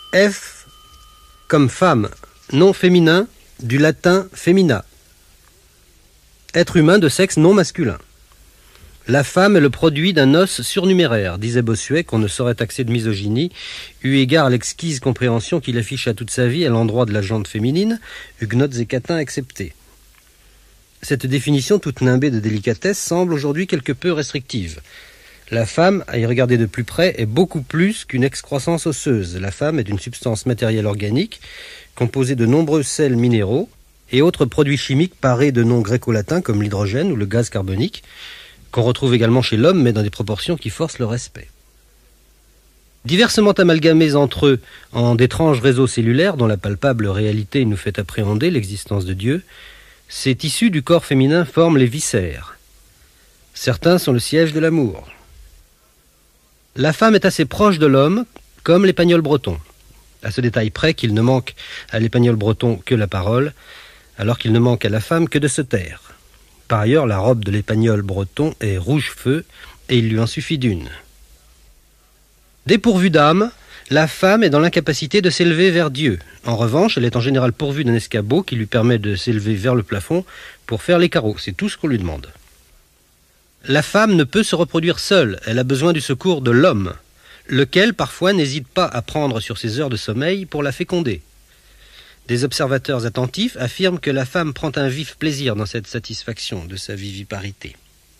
F comme femme, nom féminin, du latin femina. Être humain de sexe non masculin. La femme est le produit d'un os surnuméraire, disait Bossuet, qu'on ne saurait taxer de misogynie, eu égard à l'exquise compréhension qu'il affiche à toute sa vie à l'endroit de la gente féminine, huguenotes et catins exceptés. Cette définition toute nimbée de délicatesse semble aujourd'hui quelque peu restrictive. La femme, à y regarder de plus près, est beaucoup plus qu'une excroissance osseuse. La femme est une substance matérielle organique, composée de nombreux sels minéraux et autres produits chimiques parés de noms gréco-latins comme l'hydrogène ou le gaz carbonique, qu'on retrouve également chez l'homme, mais dans des proportions qui forcent le respect. Diversement amalgamés entre eux en d'étranges réseaux cellulaires dont la palpable réalité nous fait appréhender l'existence de Dieu, ces tissus du corps féminin forment les viscères. Certains sont le siège de l'amour. La femme est assez proche de l'homme, comme l'épagnol breton, à ce détail près qu'il ne manque à l'épagnol breton que la parole, alors qu'il ne manque à la femme que de se taire. Par ailleurs, la robe de l'épagnol breton est rouge feu, et il lui en suffit d'une. Dépourvue d'âme, la femme est dans l'incapacité de s'élever vers Dieu. En revanche, elle est en général pourvue d'un escabeau qui lui permet de s'élever vers le plafond pour faire les carreaux. C'est tout ce qu'on lui demande. La femme ne peut se reproduire seule, elle a besoin du secours de l'homme, lequel parfois n'hésite pas à prendre sur ses heures de sommeil pour la féconder. Des observateurs attentifs affirment que la femme prend un vif plaisir dans cette satisfaction de sa viviparité.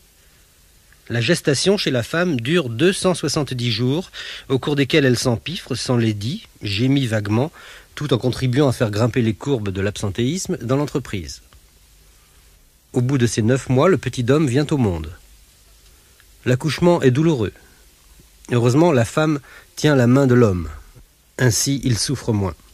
La gestation chez la femme dure 270 jours, au cours desquels elle s'empiffre, s'enlaidit, gémit vaguement, tout en contribuant à faire grimper les courbes de l'absentéisme dans l'entreprise. Au bout de ces 9 mois, le petit homme vient au monde. L'accouchement est douloureux. Heureusement, la femme tient la main de l'homme. Ainsi, il souffre moins.